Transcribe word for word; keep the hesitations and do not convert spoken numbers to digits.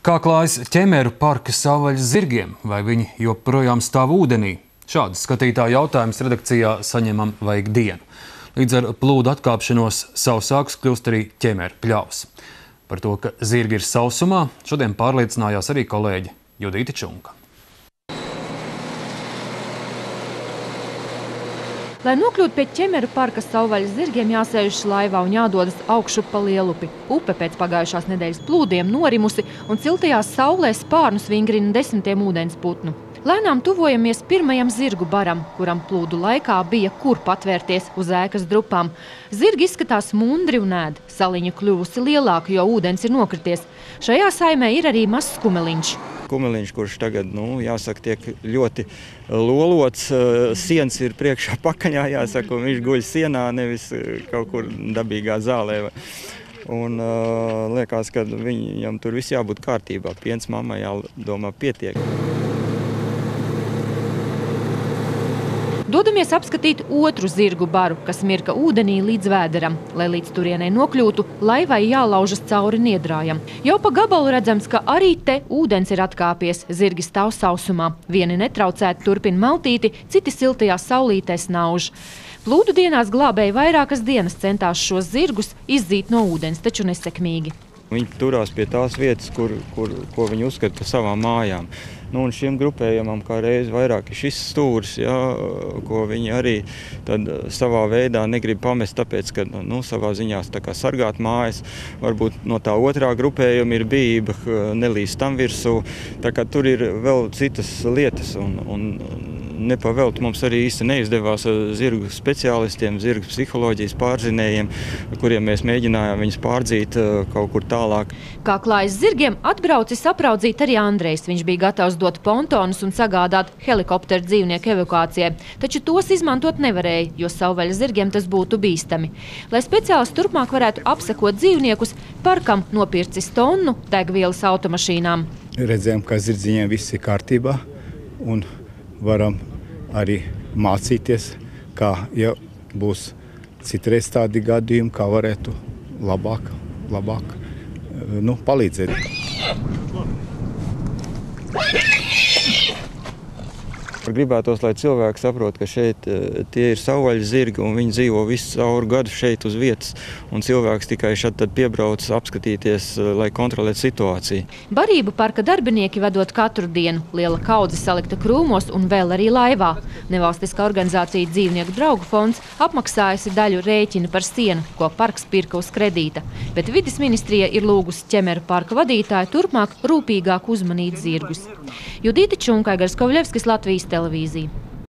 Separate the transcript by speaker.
Speaker 1: Kā klājas ķemeru parka savvaļas zirgiem, vai viņi joprojām stāv ūdenī? Šādas skatītāju jautājumus redakcijā saņemam vajag dienu. Līdz ar plūdu atkāpšanos sausāks kļūst arī ķemeru pļavs. Par to, ka zirgi ir sausumā, šodien pārliecinājās arī kolēģe Judīte Čunka.
Speaker 2: Lai nokļūtu pie ķemeru parka savvaļas zirgiem, jāsēžas laivā un jādodas augšup pa Lielupi. Upe pēc pagājušās nedēļas plūdiem norimusi un siltajā saulē spārnus vingrina desmitiem ūdens putnu. Lēnām tuvojamies pirmajam zirgu baram, kuram plūdu laikā bija kur patvērties uz ēkas drupām. Zirgi izskatās mundri un ēd. Saliņa kļuvusi lielāka, jo ūdens ir nokrities. Šajā saimē ir arī mazs kumeliņš.
Speaker 3: Kumeliņš, kurš tagad, nu, jāsaka, tiek ļoti lolots. Siens ir priekšā pakaļā, jāsaka, un viņš guļ sienā, nevis kaut kur dabīgā zālē. Un uh, liekas, ka viņam tur viss jābūt kārtībā. Piens mammai jādomā pietiek.
Speaker 2: Dodamies apskatīt otru zirgu baru, kas mirka ūdenī līdz vēderam. Lai līdz turienei nokļūtu, laivai jālaužas cauri niedrājam. Jau pa gabalu redzams, ka arī te ūdens ir atkāpies. Zirgi stāv sausumā. Vieni netraucēti turpina maltīti, citi siltajā saulītē snauž. Plūdu dienās glābēji vairākas dienas centās šos zirgus izzīt no ūdens, taču nesekmīgi.
Speaker 3: Viņi turās pie tās vietas, kur, kur, ko viņi uzskata par savām mājām. Nu, un šiem grupējumam kā reiz vairāk ir šis stūris, ja, ko viņi arī tad savā veidā negrib pamest, tāpēc, ka nu, savā ziņā tā kā sargāt mājas. Varbūt no tā otrā grupējuma ir bijība nelīst tam virsū. Tā kā tur ir vēl citas lietas un, un nepavelt mums arī īsti neizdevās zirgu speciālistiem, zirgu psiholoģijas pārzinējiem, kuriem mēs mēģinājām viņus pārdzīt kaut kur tālāk.
Speaker 2: Kā klājas zirgiem, atbraucis apraudzīt arī Andrejs. Viņš bija gatavs dot pontonus un sagādāt helikopteru dzīvnieku evakuācijai, taču tos izmantot nevarēja, jo savvaļas zirgiem tas būtu bīstami. Lai speciālisti turpmāk varētu apsekot dzīvniekus, parkam nopircis tonu degvielas automašīnām.
Speaker 4: Redzējām, ka zirdziņiem viss ir kārtībā un varam arī mācīties, kā, ja būs citreiz tādi gadījumi, kā varētu labāk, labāk nu, palīdzēt.
Speaker 3: Gribētos, lai cilvēki saprot, ka šeit tie ir savvaļas zirgi un viņi dzīvo visu cauri gadu šeit uz vietas. Un cilvēks tikai šad tad piebrauc apskatīties, lai kontrolētu situāciju.
Speaker 2: Barību parka darbinieki vedot katru dienu. Liela kaudze salikta krūmos un vēl arī laivā. Nevalstiskā organizācija Dzīvnieku draugu fonds apmaksājusi daļu rēķina par sienu, ko parks pirka uz kredīta. Bet vides ministrija ir lūgusi ķemeru parka vadītāju turpmāk rūpīgāk uzmanīt zirgus. Judīte Čunka, Aigars Kovļevskis, Latvijas televīzija.